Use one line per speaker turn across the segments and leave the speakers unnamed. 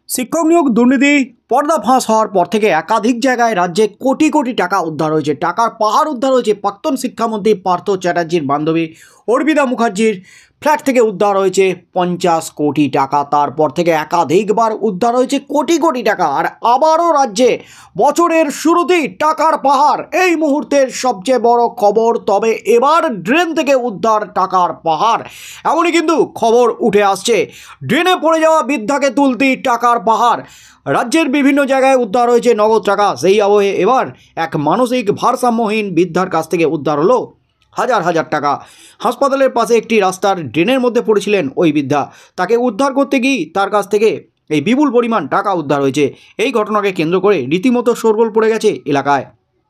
শিক্ষক নিয়োগ দুর্নীতি পর্দা ফাঁস হওয়ার পর থেকে একাধিক জায়গায় রাজ্যে কোটি কোটি টাকা উদ্ধার হয়েছে। টাকার পাহাড় উদ্ধার হয়েছে। প্রাক্তন শিক্ষামন্ত্রী পার্থ চ্যাটার্জির বান্ধবী অর্পিতা মুখার্জির ফ্ল্যাট থেকে উদ্ধার হয়েছে 50 কোটি টাকা। তারপর থেকে একাধিকবার উদ্ধার হয়েছে কোটি কোটি টাকা। আর আবারও রাজ্যে বছরের শুরুতেই টাকার পাহাড়, এই মুহূর্তের সবচেয়ে বড় খবর। তবে এবার ড্রেন থেকে উদ্ধার টাকার পাহাড়, এমনই কিন্তু খবর উঠে আসছে। ড্রেনে পড়ে যাওয়া বৃদ্ধাকে তুলতেই টাকার পাহাড়। রাজ্যের বিভিন্ন জায়গায় উদ্ধার হয়েছে নগদ টাকা। সেই আবহে এবার এক মানসিক ভারসাম্যহীন বৃদ্ধার কাছ থেকে উদ্ধার হলো হাজার হাজার টাকা। হাসপাতালের পাশে একটি রাস্তার ড্রেনের মধ্যে পড়েছিলেন ওই বৃদ্ধা। তাকে উদ্ধার করতে গিয়ে তার কাছ থেকে এই বিপুল পরিমাণ টাকা উদ্ধার হয়েছে। এই ঘটনাকে কেন্দ্র করে রীতিমতো শোরগোল পড়ে গেছে এলাকায়।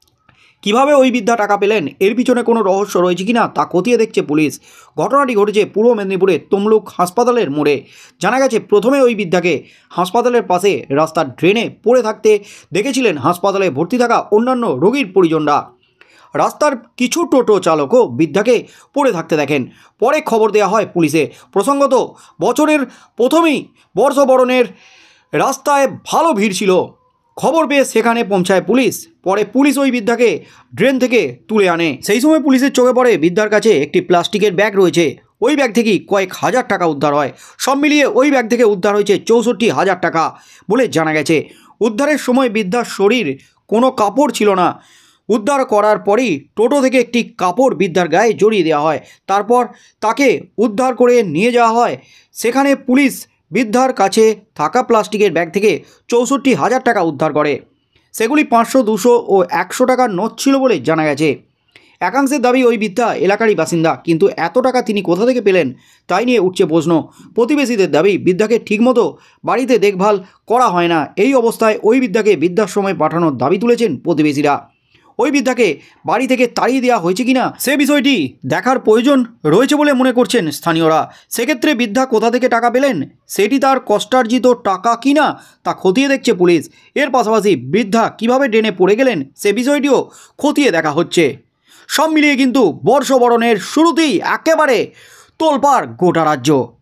কিভাবে ওই বৃদ্ধা টাকা পেলেন, এর পিছনে কোনো রহস্য রয়েছে কিনা তা খতিয়ে দেখছে পুলিশ। ঘটনাটি ঘটেছে পূর্ব মেদিনীপুরের তমলুক হাসপাতালের মোড়ে। জানা গেছে প্রথমে ওই বৃদ্ধাকে হাসপাতালের পাশে রাস্তার ড্রেনে পড়ে থাকতে দেখেছিলেন হাসপাতালে ভর্তি থাকা অন্যান্য রোগীর পরিজনরা। রাস্তার কিছু টোটো চালকও বৃদ্ধাকে পড়ে থাকতে দেখেন। পরে খবর দেওয়া হয় পুলিশে। প্রসঙ্গত, বছরের প্রথমেই বর্ষবরণের রাস্তায় ভালো ভিড় ছিল। খবর পেয়ে সেখানে পৌঁছায় পুলিশ। পরে পুলিশ ওই বৃদ্ধাকে ড্রেন থেকে তুলে আনে। সেই সময় পুলিশের চোখে পড়ে বৃদ্ধার কাছে একটি প্লাস্টিকের ব্যাগ রয়েছে। ওই ব্যাগ থেকেই কয়েক হাজার টাকা উদ্ধার হয়। সব মিলিয়ে ওই ব্যাগ থেকে উদ্ধার হয়েছে 64,000 টাকা বলে জানা গেছে। উদ্ধারের সময় বৃদ্ধার শরীর কোনো কাপড় ছিল না। উদ্ধার করার পরই টোটো থেকে একটি কাপড় বৃদ্ধার গায়ে জড়িয়ে দেওয়া হয়। তারপর তাকে উদ্ধার করে নিয়ে যাওয়া হয়। সেখানে পুলিশ বৃদ্ধার কাছে থাকা প্লাস্টিকের ব্যাগ থেকে 64,000 টাকা উদ্ধার করে। সেগুলি 500, 200 ও 100 টাকার নোট ছিল বলে জানা গেছে। একাংশের দাবি ওই বৃদ্ধা এলাকারই বাসিন্দা, কিন্তু এত টাকা তিনি কোথা থেকে পেলেন তাই নিয়ে উঠছে প্রশ্ন। প্রতিবেশীদের দাবি বৃদ্ধাকে ঠিকমতো বাড়িতে দেখভাল করা হয় না। এই অবস্থায় ওই বৃদ্ধাকে বৃদ্ধাশ্রমে পাঠানোর দাবি তুলেছেন প্রতিবেশীরা। ওই বৃদ্ধাকে বাড়ি থেকে তাড়িয়ে দেওয়া হয়েছে কিনা সে বিষয়টি দেখার প্রয়োজন রয়েছে বলে মনে করছেন স্থানীয়রা। সেক্ষেত্রে বৃদ্ধা কোথা থেকে টাকা পেলেন, সেটি তার কষ্টার্জিত টাকা কিনা তা খতিয়ে দেখছে পুলিশ। এর পাশাপাশি বৃদ্ধা কিভাবে ড্রেনে পড়ে গেলেন সে বিষয়টিও খতিয়ে দেখা হচ্ছে। সব মিলিয়ে কিন্তু বর্ষবরণের শুরুতেই একেবারে তোলপাড় গোটা রাজ্য।